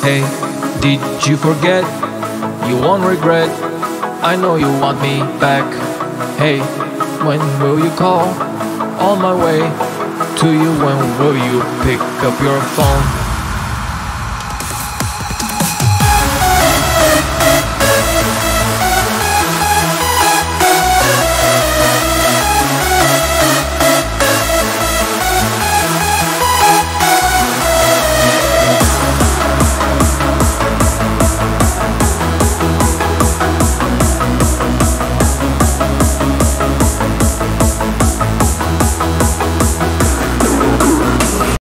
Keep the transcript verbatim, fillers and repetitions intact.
Hey, did you forget? You won't regret. I know you want me back. Hey, when will you call? On my way to you. When will you pick up your phone?